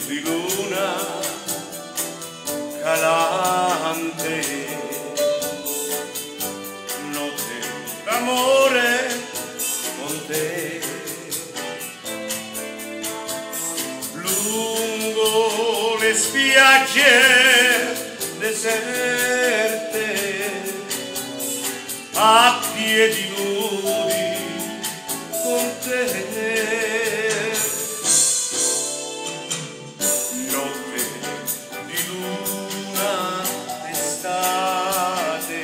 di luna calante, notte d'amore con te. Lungo le spiagge deserte, a piedi nudi con te. Notte di luna d'estate,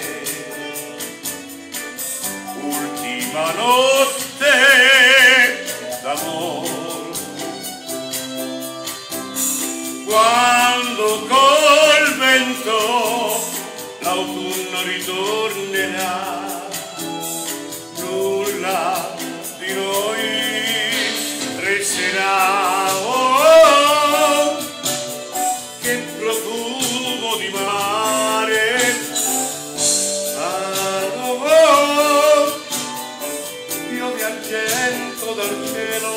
ultima notte d'amor, quando col vento l'autunno ritornerà, nulla di noi resterà. Oh, che profumo di mare, ah, oh, oh, piove argento dal cielo.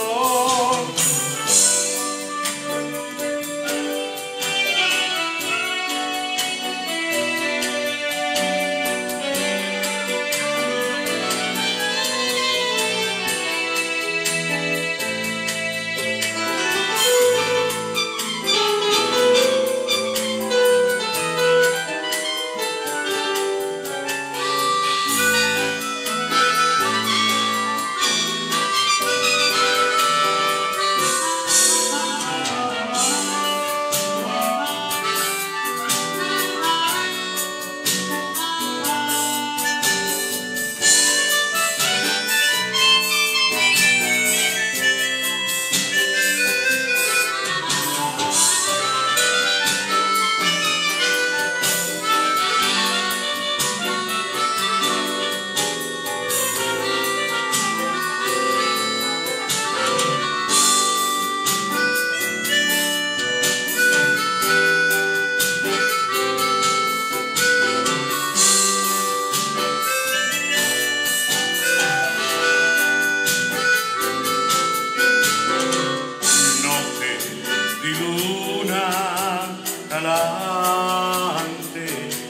Calante,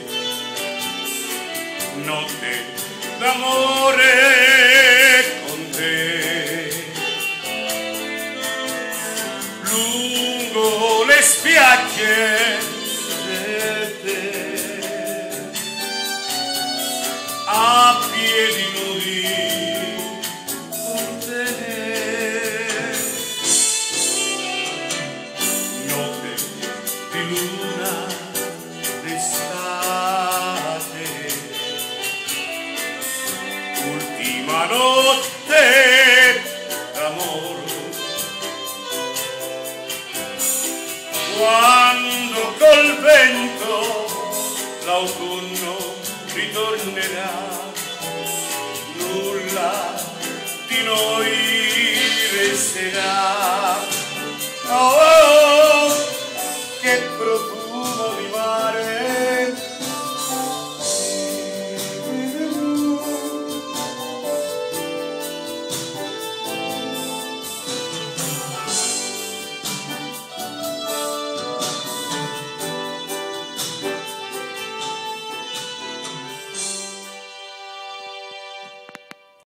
notte d'amore con te. Lungo le spiagge deserte, a piedi nudi con te. Luna d'estate, ultima notte d'amor, quando col vento l'autunno ritornerà, nulla di noi resterà.